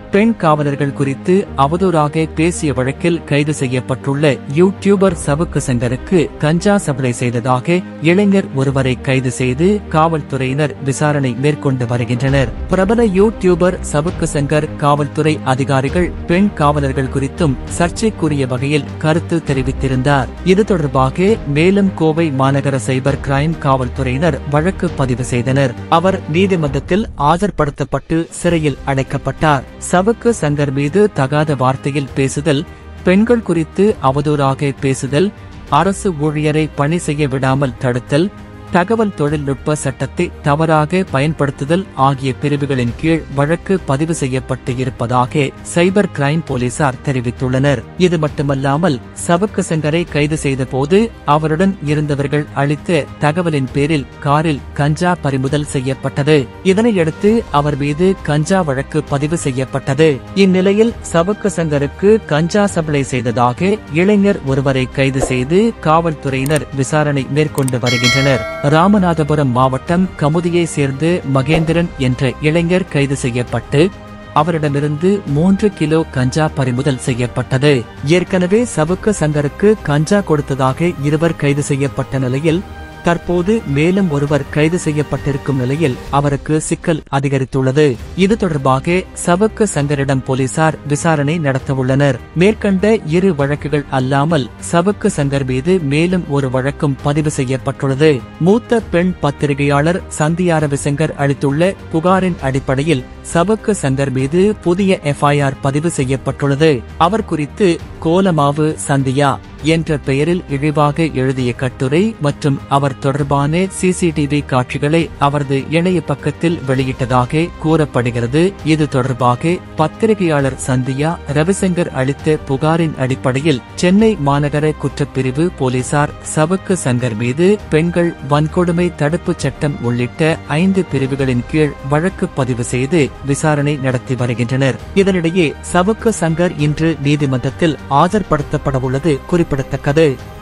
பெண் காவலர்கள் குறித்து அவதூறாக பேசிய வழக்கில் கைது செய்யப்பட்டுள்ள யூடியூபர் சவுக்கு சங்கருக்கு கஞ்சா சப்ளை செய்ததாக இளைஞர் ஒருவரை கைது செய்து காவல்துறையினர் விசாரணை மேற்கொண்டு வருகின்றனர். பிரபல யூடியூபர் சவுக்கு சங்கர் காவல்துறை அதிகாரிகள் பெண் காவலர்கள் குறித்தும் சர்ச்சைக்குரிய வகையில் கருத்து தெரிவித்திருந்தார். இது தொடர்பாக மேலும் கோவை மாநகர சைபர் கிரைம் காவல்துறையினர் வழக்கு பதிவு செய்தனர். அவர் நீதிமன்றத்தில் ஆஜர்படுத்தப்பட்டு சிறையில் அடைக்கப்பட்டார். சவுக்கு சங்கர் மீது தகாத வார்த்தையில் பேசுதல், பெண்கள் குறித்து அவதூறாக பேசுதல், அரசு ஊழியரை பணி செய்ய விடாமல் தடுத்தல், தகவல் தொழில்நுட்ப சட்டத்தை தவறாக பயன்படுத்துதல் ஆகிய பிரிவுகளின் கீழ் வழக்கு பதிவு செய்யப்பட்டு இருப்பதாக சைபர் கிரைம் போலீசார் தெரிவித்துள்ளனர். இது மட்டுமல்லாமல் சவுக்கு சங்கரை கைது செய்த போது அவருடன் இருந்தவர்கள் அளித்த தகவலின் பேரில் காரில் கஞ்சா பறிமுதல் செய்யப்பட்டது. இதனையடுத்து அவர் மீது கஞ்சா வழக்கு பதிவு செய்யப்பட்டது. இந்நிலையில் சவுக்கு சங்கருக்கு கஞ்சா சப்ளை செய்ததாக இளைஞர் ஒருவரை கைது செய்து காவல்துறையினர் விசாரணை மேற்கொண்டு வருகின்றனர். ராமநாதபுரம் மாவட்டம் கமுதியை சேர்ந்து மகேந்திரன் என்ற இளைஞர் கைது செய்யப்பட்டு அவரிடமிருந்து 3 கிலோ கஞ்சா பறிமுதல் செய்யப்பட்டது. ஏற்கனவே சவுக்கு சங்கருக்கு கஞ்சா கொடுத்ததாக இருவர் கைது செய்யப்பட்ட நிலையில் தற்போது மேலும் ஒருவர் கைது செய்யப்பட்டிருக்கும் நிலையில் அவருக்கு சிக்கல் அதிகரித்துள்ளது. இது தொடர்பாக சவுக்கு சங்கரிடம் போலீசார் விசாரணை நடத்தவுள்ளனர். மேற்கண்ட இரு வழக்குகள் அல்லாமல் சவுக்கு சங்கர் மீது மேலும் ஒரு வழக்கும் பதிவு செய்யப்பட்டுள்ளது. மூத்த பெண் பத்திரிகையாளர் சந்தியா ரவிசங்கர் அளித்துள்ள புகாரின் அடிப்படையில் சவுக்கு சங்கர் மீது புதிய FIR பதிவு செய்யப்பட்டுள்ளது. அவர் குறித்து கோலமாவு சந்தியா என்ற பெயரில் இழிவாக எழுதிய கட்டுரை மற்றும் அவர் தொடர்பான CCTV காட்சிகளை அவரது இணைய பக்கத்தில் வெளியிட்டதாக கூறப்படுகிறது. இது தொடர்பாக பத்திரிகையாளர் சந்தியா ரவிசங்கர் அளித்த புகாரின் அடிப்படையில் சென்னை மாநகர குற்றப்பிரிவு போலீசார் சவுக்கு சங்கர் மீது பெண்கள் வன்கொடுமை தடுப்புச் சட்டம் உள்ளிட்ட 5 பிரிவுகளின் கீழ் வழக்கு பதிவு செய்து விசாரணை நடத்தி வருகின்றனர். இதனிடையே சவுக்கு சங்கர் இன்று நீதிமன்றத்தில் ஆஜர்படுத்தப்படவுள்ளது குறிப்பிடத்தக்கது.